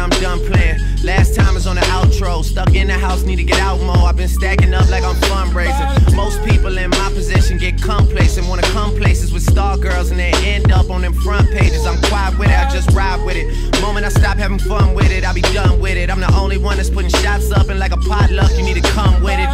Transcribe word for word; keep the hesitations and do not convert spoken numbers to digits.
I'm done playing. Last time is on the outro. Stuck in the house, need to get out more. I've been stacking up like I'm fundraising. Most people in my position get complacent, wanna come places with star girls and they end up on them front pages. I'm quiet with it, I just ride with it. Moment I stop having fun with it, I'll be done with it. I'm the only one that's putting shots up, and like a potluck, you need to come with it.